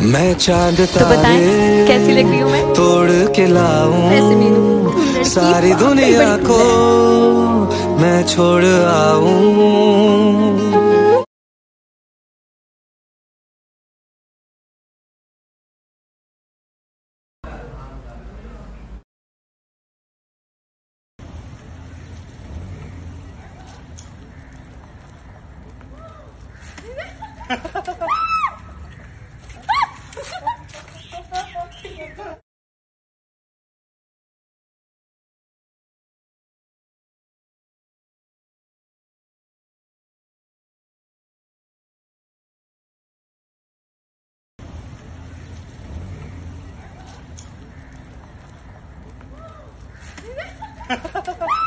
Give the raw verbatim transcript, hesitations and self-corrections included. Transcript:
मैं चांद तो बताएं कैसी लग रही हूँ मैं? तोड़ के वैसे भी लाऊं लड़की सारी वाकई दुनिया बड़ी को cool है। मैं छोड़ आऊं। Ha ha ha ha!